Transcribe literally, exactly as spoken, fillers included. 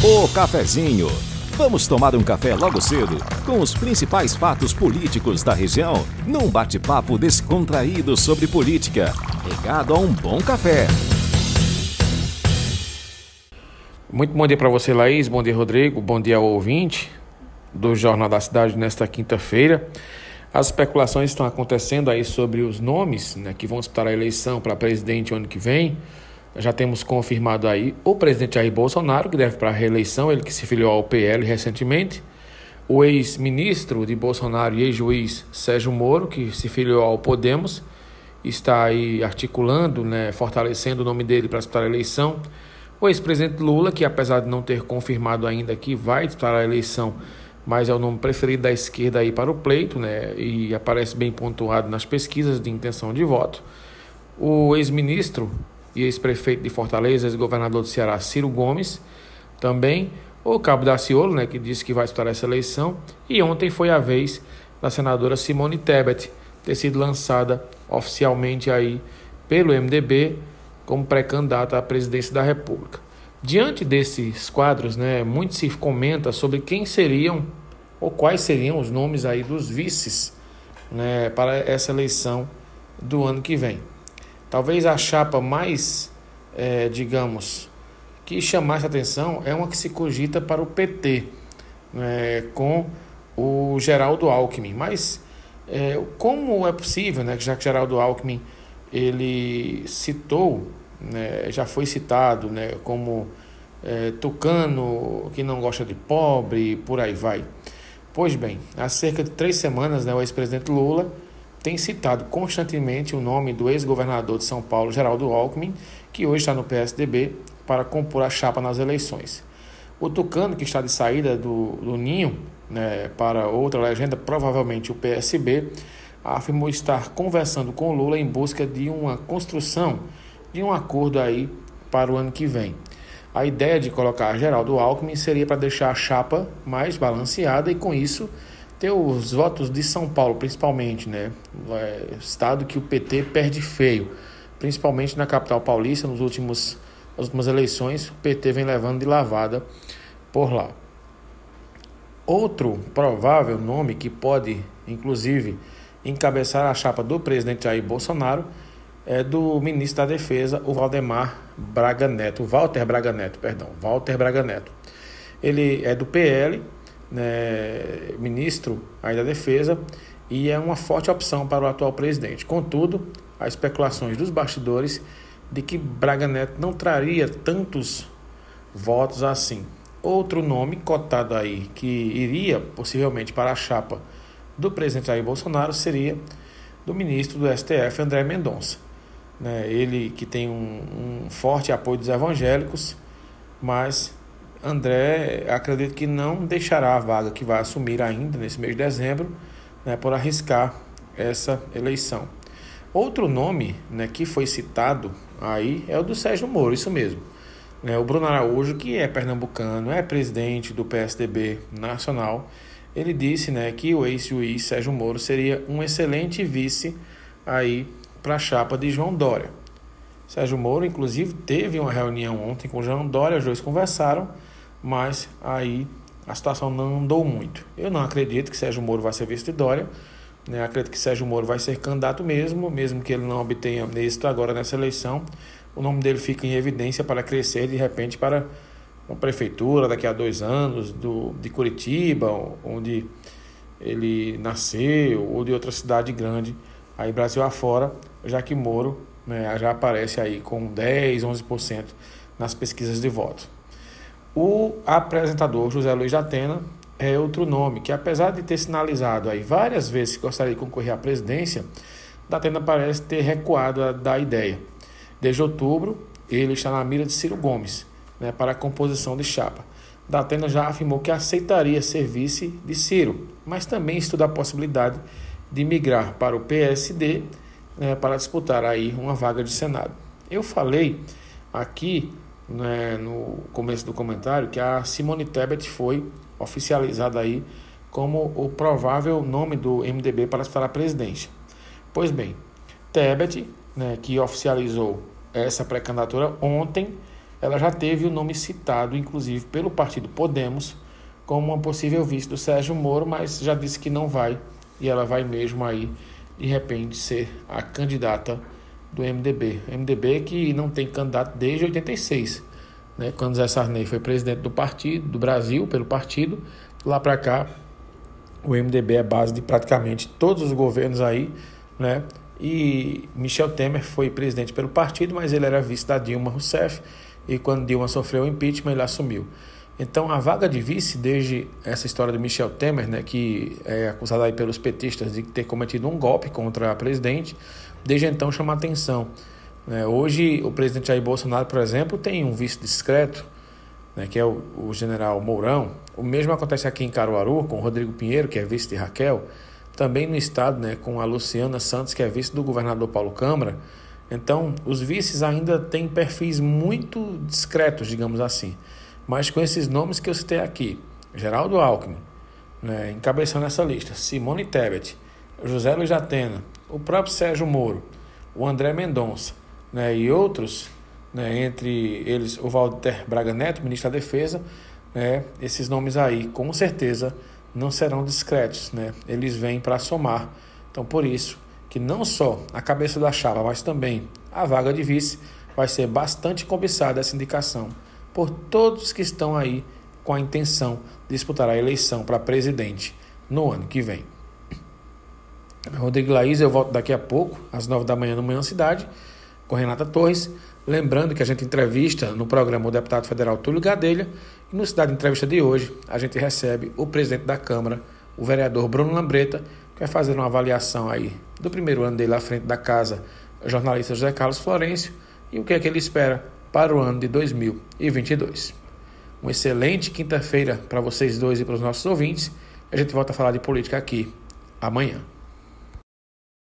O Cafezinho. Vamos tomar um café logo cedo com os principais fatos políticos da região, num bate-papo descontraído sobre política, regado a um bom café. Muito bom dia para você, Laís. Bom dia, Rodrigo. Bom dia ao ouvinte do Jornal da Cidade nesta quinta-feira. As especulações estão acontecendo aí sobre os nomes, né, que vão disputar a eleição para presidente ano que vem. Já temos confirmado aí o presidente Jair Bolsonaro, que deve para a reeleição, ele que se filiou ao P L recentemente. O ex-ministro de Bolsonaro e ex-juiz Sérgio Moro, que se filiou ao Podemos, está aí articulando, né, fortalecendo o nome dele para disputar a eleição. O ex-presidente Lula, que apesar de não ter confirmado ainda que vai disputar a eleição, mas é o nome preferido da esquerda aí para o pleito, né, e aparece bem pontuado nas pesquisas de intenção de voto. O ex-ministro e ex-prefeito de Fortaleza, ex-governador do Ceará, Ciro Gomes, também o Cabo Daciolo, né, que disse que vai disputar essa eleição, e ontem foi a vez da senadora Simone Tebet ter sido lançada oficialmente aí pelo M D B como pré-candidata à presidência da República. Diante desses quadros, né, muito se comenta sobre quem seriam ou quais seriam os nomes aí dos vices, né, para essa eleição do ano que vem. Talvez a chapa mais, é, digamos, que chamasse atenção é uma que se cogita para o P T, né, com o Geraldo Alckmin. Mas é, como é possível, né, que já que Geraldo Alckmin ele citou, né, já foi citado, né, como é, tucano que não gosta de pobre, por aí vai. Pois bem, há cerca de três semanas, né, o ex-presidente Lula tem citado constantemente o nome do ex-governador de São Paulo, Geraldo Alckmin, que hoje está no P S D B, para compor a chapa nas eleições. O tucano, que está de saída do, do ninho, né, para outra legenda, provavelmente o P S B, afirmou estar conversando com Lula em busca de uma construção de um acordo aí para o ano que vem. A ideia de colocar Geraldo Alckmin seria para deixar a chapa mais balanceada e, com isso, ter os votos de São Paulo, principalmente, né? É, estado que o P T perde feio, principalmente na capital paulista. Nos últimos, nas últimas eleições, o P T vem levando de lavada por lá. Outro provável nome que pode, inclusive, encabeçar a chapa do presidente Jair Bolsonaro é do ministro da Defesa, o Valdemar Braga Neto, Walter Braga Neto, perdão, Walter Braga Neto. Ele é do P L, né, ministro aí da Defesa, e é uma forte opção para o atual presidente. Contudo, há especulações dos bastidores de que Braga Neto não traria tantos votos assim. Outro nome cotado aí que iria possivelmente para a chapa do presidente Jair Bolsonaro seria do ministro do S T F, André Mendonça. Né, ele que tem um, um forte apoio dos evangélicos, mas André, acredito que não deixará a vaga que vai assumir ainda nesse mês de dezembro, né, por arriscar essa eleição. Outro nome, né, que foi citado aí é o do Sérgio Moro, isso mesmo. Né, o Bruno Araújo, que é pernambucano, é presidente do P S D B nacional, ele disse, né, que o ex-juiz Sérgio Moro seria um excelente vice aí para a chapa de João Dória. Sérgio Moro, inclusive, teve uma reunião ontem com João Dória, os dois conversaram, mas aí a situação não andou muito. Eu não acredito que Sérgio Moro vai ser vice de Dória, né? Acredito que Sérgio Moro vai ser candidato mesmo, mesmo que ele não obtenha êxito agora nessa eleição. O nome dele fica em evidência para crescer de repente para uma prefeitura daqui a dois anos, do, de Curitiba, onde ele nasceu, ou de outra cidade grande, aí Brasil afora, já que Moro, né, já aparece aí com dez, onze por cento nas pesquisas de voto. O apresentador José Luiz da Atena é outro nome que, apesar de ter sinalizado aí várias vezes que gostaria de concorrer à presidência, da Atena parece ter recuado da ideia. Desde outubro, ele está na mira de Ciro Gomes, né, para a composição de chapa. Da Atena já afirmou que aceitaria ser vice de Ciro, mas também estuda a possibilidade de migrar para o P S D, né, para disputar aí uma vaga de Senado. Eu falei aqui, né, no começo do comentário que a Simone Tebet foi oficializada aí como o provável nome do M D B para disputar a presidência. Pois bem, Tebet, né, que oficializou essa pré-candidatura ontem, ela já teve o nome citado, inclusive, pelo partido Podemos, como uma possível vice do Sérgio Moro, mas já disse que não vai, e ela vai mesmo aí, de repente, ser a candidata do M D B. M D B que não tem candidato desde oitenta e seis, né, quando Zé Sarney foi presidente do partido, do Brasil, pelo partido. Lá para cá, o M D B é base de praticamente todos os governos aí, né? E Michel Temer foi presidente pelo partido, mas ele era vice da Dilma Rousseff, e quando Dilma sofreu o impeachment, ele assumiu. Então, a vaga de vice, desde essa história do Michel Temer, né, que é acusado aí pelos petistas de ter cometido um golpe contra a presidente, desde então chama atenção. Né? Hoje, o presidente Jair Bolsonaro, por exemplo, tem um vice discreto, né, que é o, o general Mourão. O mesmo acontece aqui em Caruaru, com o Rodrigo Pinheiro, que é vice de Raquel. Também no estado, né, com a Luciana Santos, que é vice do governador Paulo Câmara. Então, os vices ainda têm perfis muito discretos, digamos assim. Mas com esses nomes que eu citei aqui, Geraldo Alckmin, né, encabeçando essa lista, Simone Tebet, José Luiz da Atena, o próprio Sérgio Moro, o André Mendonça, né, e outros, né, entre eles o Walter Braga Neto, ministro da Defesa, né, esses nomes aí, com certeza, não serão discretos, né, eles vêm para somar. Então, por isso que não só a cabeça da chapa, mas também a vaga de vice vai ser bastante cobiçada essa indicação por todos que estão aí com a intenção de disputar a eleição para presidente no ano que vem. Rodrigo Laís, eu volto daqui a pouco, às nove da manhã no Manhã Cidade, com Renata Torres. Lembrando que a gente entrevista no programa o deputado federal Túlio Gadelha, e no Cidade Entrevista de hoje a gente recebe o presidente da Câmara, o vereador Bruno Lambreta, que vai fazer uma avaliação aí do primeiro ano dele à frente da casa, o jornalista José Carlos Florencio, e o que é que ele espera para o ano de dois mil e vinte e dois. Uma excelente quinta-feira para vocês dois e para os nossos ouvintes. A gente volta a falar de política aqui amanhã.